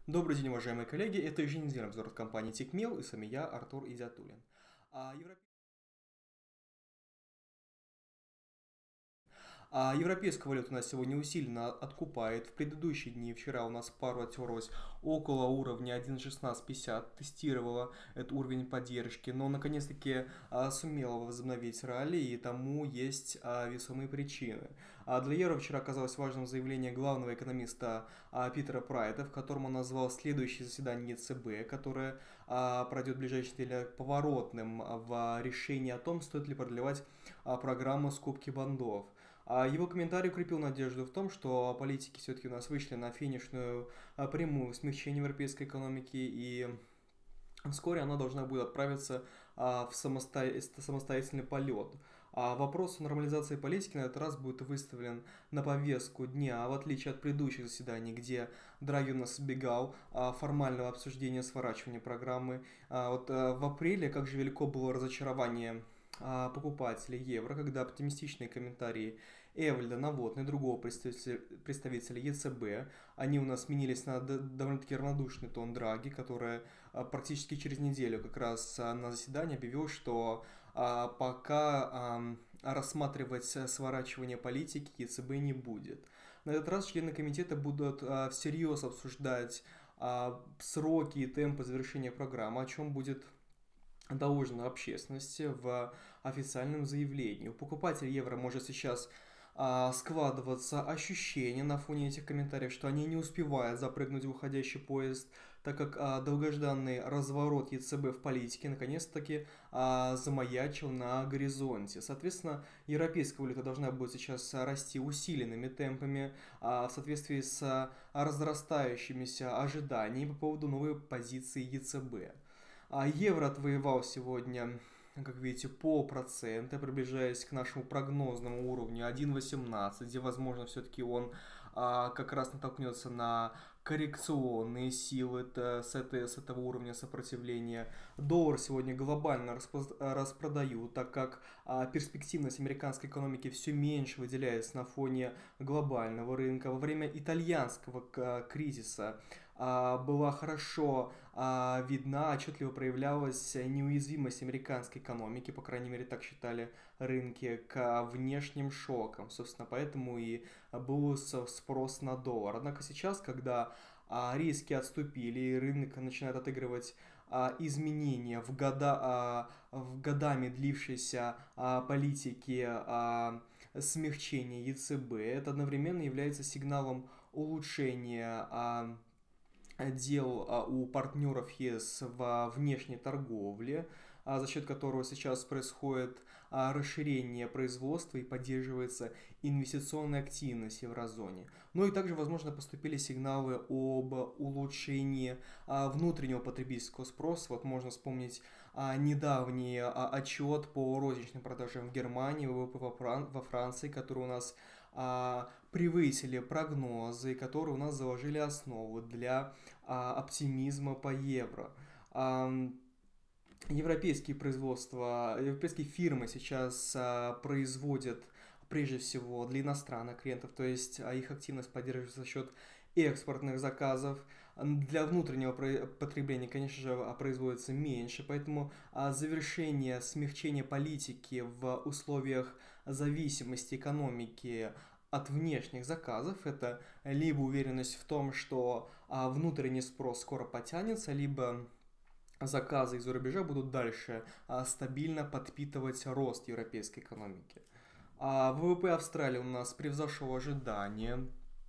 Добрый день, уважаемые коллеги. Это еженедельный обзор от компании Тикмил, и с вами я, Артур Изятуллин. А, Европе- Европейская валюта у нас сегодня усиленно откупает. В предыдущие дни, вчера у нас пару оттерлась около уровня 1.1650, тестировала этот уровень поддержки, но наконец-таки сумела возобновить ралли, и тому есть весомые причины. Для евро вчера оказалось важным заявление главного экономиста Питера Прайта, в котором он назвал следующее заседание ЕЦБ, которое пройдет в ближайшие недели, поворотным в решении о том, стоит ли продлевать программу скупки бандов. Его комментарий укрепил надежду в том, что политики все-таки у нас вышли на финишную прямую смягчения европейской экономики, и вскоре она должна будет отправиться в самостоятельный полет. Вопрос о нормализации политики на этот раз будет выставлен на повестку дня, в отличие от предыдущих заседаний, где Драги у нас избегал формального обсуждения сворачивания программы. В апреле, как же велико было разочарование покупателей евро, когда оптимистичные комментарии Эвальда Навотны, другого представителя ЕЦБ, они у нас сменились на довольно-таки равнодушный тон Драги, который практически через неделю как раз на заседании объявил, что пока рассматривать сворачивание политики ЕЦБ не будет. На этот раз члены комитета будут всерьез обсуждать сроки и темпы завершения программы, о чем будет доложено общественности в официальном заявлении. У покупателей евро может сейчас складываться ощущение на фоне этих комментариев, что они не успевают запрыгнуть в уходящий поезд, так как долгожданный разворот ЕЦБ в политике наконец-таки замаячил на горизонте. Соответственно, европейская валюта должна будет сейчас расти усиленными темпами в соответствии с разрастающимися ожиданиями по поводу новой позиции ЕЦБ. Евро отвоевал сегодня, как видите, полпроцента, приближаясь к нашему прогнозному уровню 1.18, где, возможно, все-таки он как раз натолкнется на коррекционные силы с этого уровня сопротивления. Доллар сегодня глобально распродают, так как перспективность американской экономики все меньше выделяется на фоне глобального рынка. Во время итальянского кризиса была хорошо видна, отчетливо проявлялась неуязвимость американской экономики, по крайней мере так считали рынки, к внешним шокам. Собственно, поэтому и был спрос на доллар. Однако сейчас, когда риски отступили и рынок начинает отыгрывать изменения в годами длившейся политики смягчения ЕЦБ, это одновременно является сигналом улучшения дел у партнеров ЕС во внешней торговле, за счет которого сейчас происходит расширение производства и поддерживается инвестиционная активность в еврозоне. Ну и также, возможно, поступили сигналы об улучшении внутреннего потребительского спроса. Вот можно вспомнить недавний отчет по розничным продажам в Германии, ВВП во Франции, который у нас превысили прогнозы, которые у нас заложили основу для оптимизма по евро. Европейские фирмы сейчас производят прежде всего для иностранных клиентов, то есть их активность поддерживается за счет экспортных заказов. Для внутреннего потребления, конечно же, производится меньше, поэтому завершение смягчения политики в условиях зависимости экономики от внешних заказов — это либо уверенность в том, что внутренний спрос скоро потянется, либо заказы из-за рубежа будут дальше стабильно подпитывать рост европейской экономики. ВВП Австралии у нас превзошел ожидания.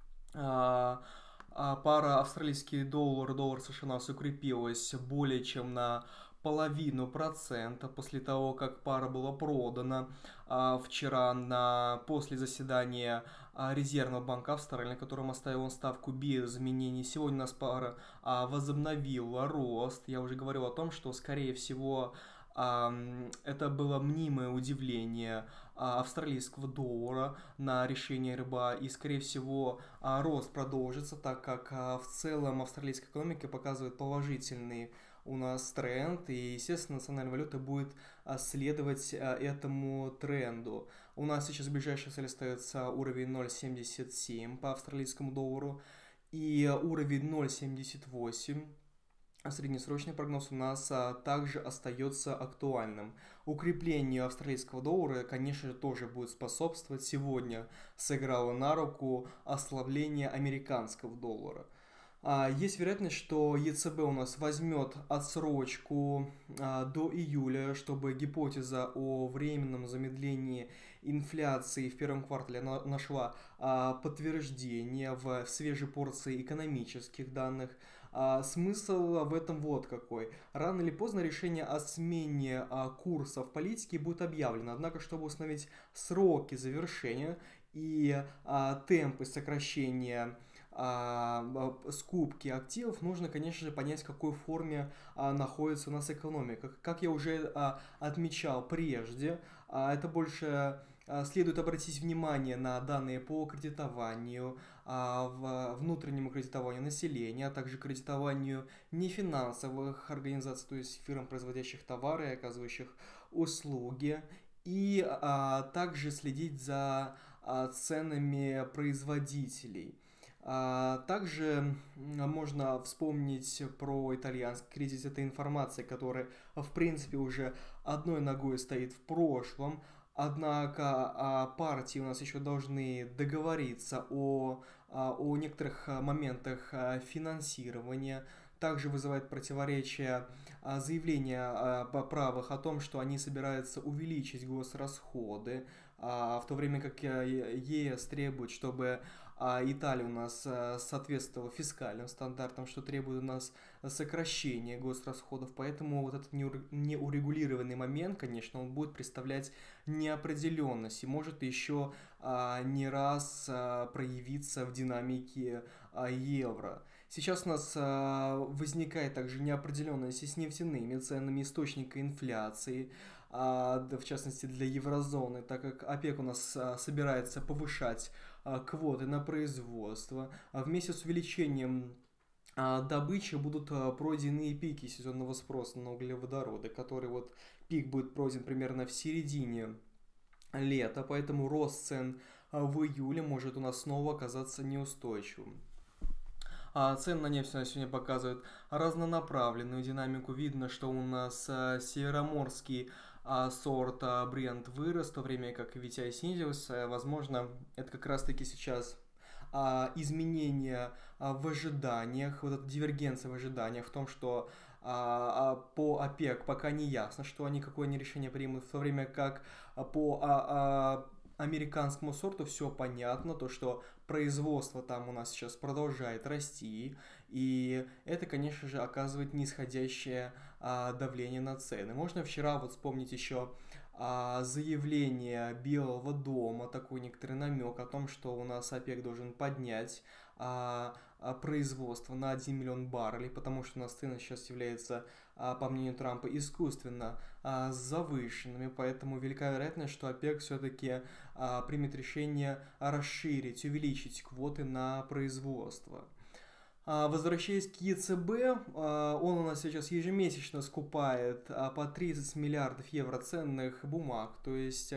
Пара австралийский доллар, доллар США у нас укрепилась более чем на половину процента после того, как пара была продана вчера после заседания Резервного банка Австралии, на котором оставил он ставку без изменений. Сегодня у нас пара возобновила рост. Я уже говорил о том, что, скорее всего, это было мнимое удивление австралийского доллара на решение РБА, и, скорее всего, рост продолжится, так как в целом австралийская экономика показывает положительный у нас тренд, и, естественно, национальная валюта будет следовать этому тренду. У нас сейчас ближайшая цель остается уровень 0.77 по австралийскому доллару. и уровень 0,78. Среднесрочный прогноз у нас также остается актуальным. Укреплению австралийского доллара, конечно же, тоже будет способствовать. Сегодня сыграло на руку ослабление американского доллара. Есть вероятность, что ЕЦБ у нас возьмет отсрочку до июля, чтобы гипотеза о временном замедлении инфляции в первом квартале нашла подтверждение в свежей порции экономических данных. Смысл в этом вот какой. Рано или поздно решение о смене курсов политики будет объявлено. Однако, чтобы установить сроки завершения и темпы сокращения скупки активов, нужно, конечно же, понять, в какой форме находится у нас экономика. Как я уже отмечал прежде, это больше следует обратить внимание на данные по кредитованию, внутреннему кредитованию населения, а также кредитованию нефинансовых организаций, то есть фирм, производящих товары и оказывающих услуги, и также следить за ценами производителей. Также можно вспомнить про итальянский кризис. Это информация, которая, в принципе, уже одной ногой стоит в прошлом. Однако партии у нас еще должны договориться о некоторых моментах финансирования. Также вызывает противоречие заявления правых о том, что они собираются увеличить госрасходы, в то время как ЕС требует, чтобы Италия у нас соответствовала фискальным стандартам, что требует у нас сокращения госрасходов. Поэтому вот этот неурегулированный момент, конечно, он будет представлять неопределенность и может еще не раз проявиться в динамике евро. Сейчас у нас возникает также неопределенность с нефтяными ценами, источника инфляции, в частности для еврозоны, так как ОПЕК у нас собирается повышать квоты на производство. Вместе с увеличением добычи будут пройдены пики сезонного спроса на углеводороды, который вот пик будет пройден примерно в середине лета, поэтому рост цен в июле может у нас снова оказаться неустойчивым. Цены на нефть сегодня показывают разнонаправленную динамику. Видно, что у нас североморский сорт Brent вырос, в то время как VTI снизился. Возможно, это как раз-таки сейчас изменения в ожиданиях, вот эта дивергенция в ожиданиях в том, что по ОПЕК пока не ясно, что они какое они решение примут, в то время как по американскому сорту все понятно, то что производство там у нас сейчас продолжает расти, и это, конечно же, оказывает нисходящее давление на цены. Можно вчера вот вспомнить еще заявление Белого дома, такой некоторый намек о том, что у нас ОПЕК должен поднять производство на 1 миллион баррелей, потому что у нас цены сейчас являются, по мнению Трампа, искусственно завышенными, поэтому велика вероятность, что ОПЕК все-таки примет решение расширить, увеличить квоты на производство. Возвращаясь к ЕЦБ, он у нас сейчас ежемесячно скупает по 30 миллиардов евро ценных бумаг, то есть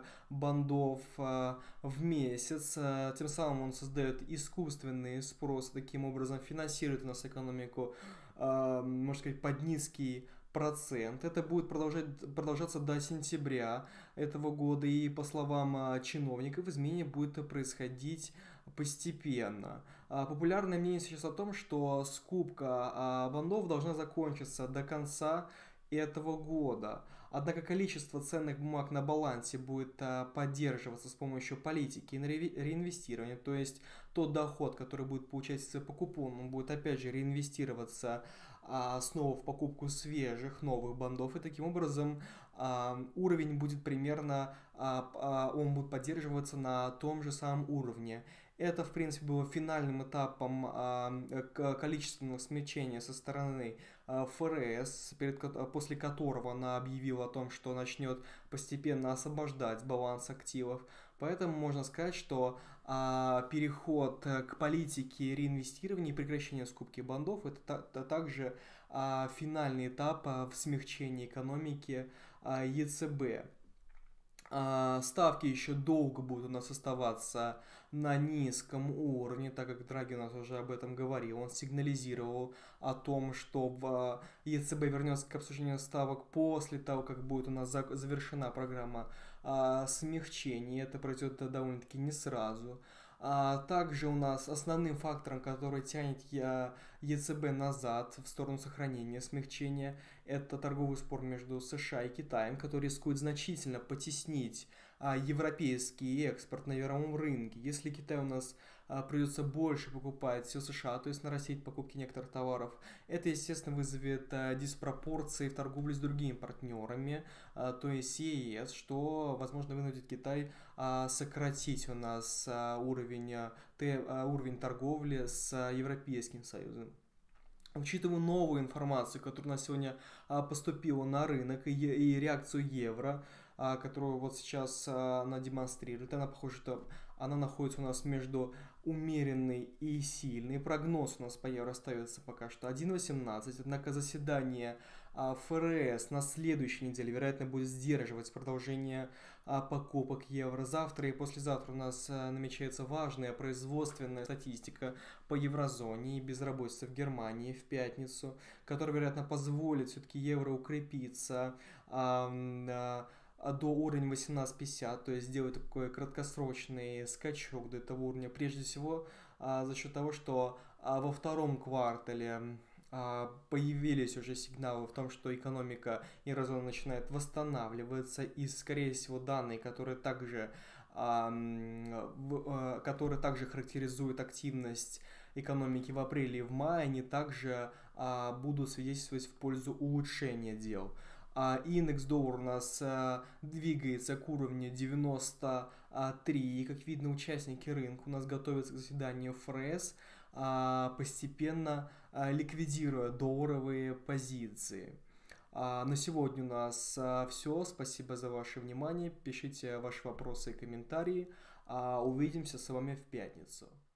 бандов в месяц. Тем самым он создает искусственный спрос, таким образом финансирует у нас экономику, можно сказать, под низкий процент. Это будет продолжаться до сентября этого года, и по словам чиновников, изменение будет происходить постепенно. Популярное мнение сейчас о том, что скупка бандов должна закончиться до конца этого года. Однако количество ценных бумаг на балансе будет поддерживаться с помощью политики реинвестирования, то есть тот доход, который будет получаться по купону, он будет опять же реинвестироваться снова в покупку свежих новых бандов, и таким образом уровень будет примерно, он будет поддерживаться на том же самом уровне. Это, в принципе, было финальным этапом количественного смягчения со стороны ФРС, после которого она объявила о том, что начнет постепенно освобождать баланс активов. Поэтому можно сказать, что переход к политике реинвестирования и прекращения скупки бандов – это также финальный этап в смягчении экономики ЕЦБ. Ставки еще долго будут у нас оставаться на низком уровне, так как Драги у нас уже об этом говорил. Он сигнализировал о том, что ЕЦБ вернется к обсуждению ставок после того, как будет у нас завершена программа смягчения. Это произойдет довольно-таки не сразу. Также у нас основным фактором, который тянет ЕЦБ назад в сторону сохранения смягчения, это торговый спор между США и Китаем, который рискует значительно потеснить европейский экспорт на мировом рынке. Если Китай у нас придется больше покупать все США, то есть нарастить покупки некоторых товаров, это, естественно, вызовет диспропорции в торговле с другими партнерами, то есть ЕС, что, возможно, вынудит Китай сократить у нас уровень торговли с Европейским Союзом. Учитывая новую информацию, которая у нас сегодня поступила на рынок, и реакцию евро, которую вот сейчас она демонстрирует, она похоже, что она находится у нас между умеренной и сильной. Прогноз у нас по евро остается пока что 1.18, однако заседание ФРС на следующей неделе, вероятно, будет сдерживать продолжение покупок евро. Завтра и послезавтра у нас намечается важная производственная статистика по еврозоне и безработица в Германии в пятницу, которая, вероятно, позволит все-таки евро укрепиться до уровня 18.50, то есть сделать такой краткосрочный скачок до этого уровня, прежде всего за счет того, что во втором квартале появились уже сигналы в том, что экономика еврозоны начинает восстанавливаться, и, скорее всего, данные, которые также характеризуют активность экономики в апреле и в мае, они также будут свидетельствовать в пользу улучшения дел. Индекс доллар у нас двигается к уровню 93, и, как видно, участники рынка у нас готовятся к заседанию ФРС, постепенно ликвидируя долларовые позиции. На сегодня у нас все. Спасибо за ваше внимание. Пишите ваши вопросы и комментарии. Увидимся с вами в пятницу.